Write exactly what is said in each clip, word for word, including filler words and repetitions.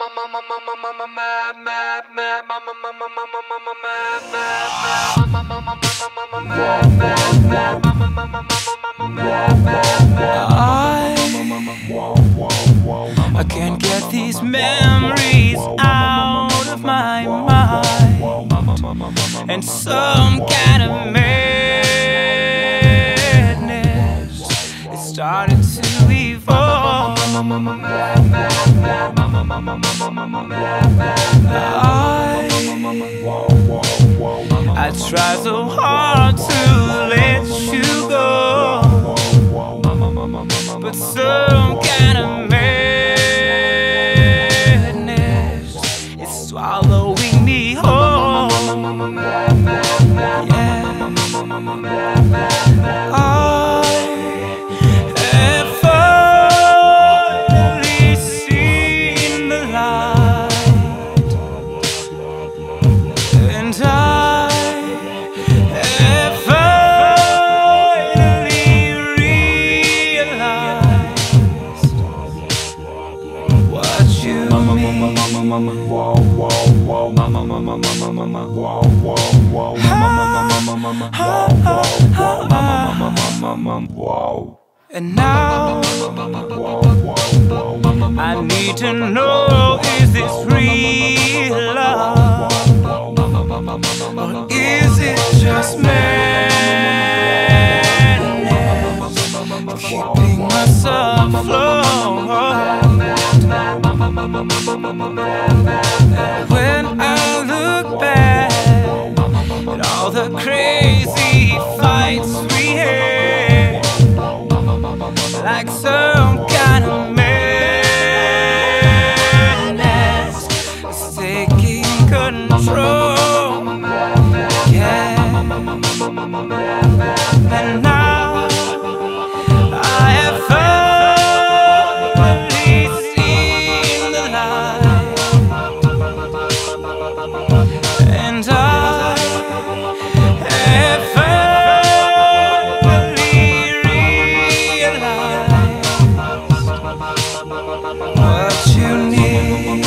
I can't get these memories out of my mind, and some kind of madness it started to evolve. I, I try so hard to let you go, but some kind of madness is swallowing me whole. Yeah. I have finally seen the light, and I have finally realized what you mean. And now I need to know, is this real love, or is it just madness keeping us afloat? When I look back at all the crazy fights we had, like some kind of madness is taking control. Yeah. And now I have finally seen the light, and I have finally realized what you need.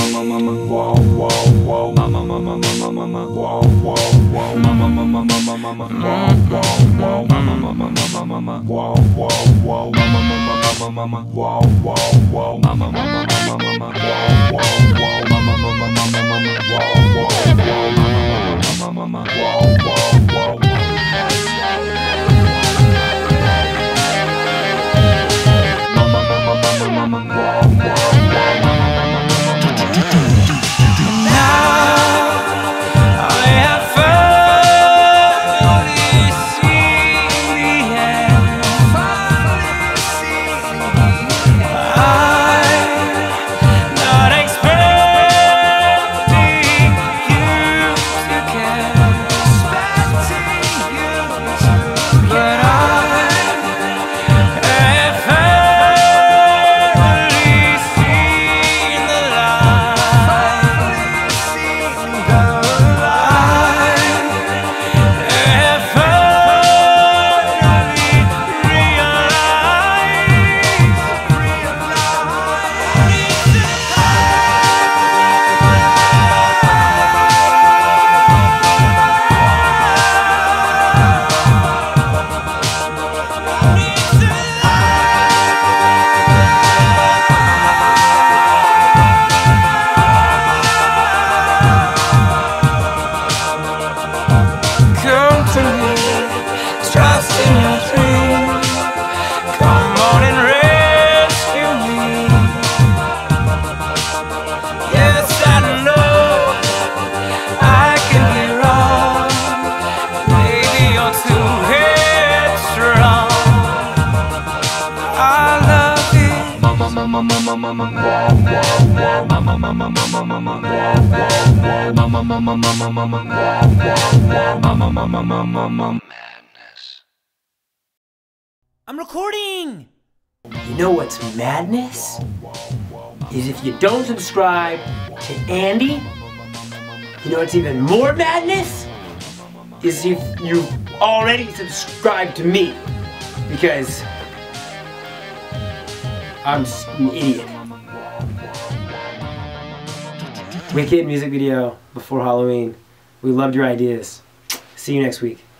Madness. I'm recording! You know what's madness? Is if you don't subscribe to Andy. You know what's even more madness? Is if you already subscribed to me. Because I'm an idiot. wicked music video before Halloween. We loved your ideas. See you next week.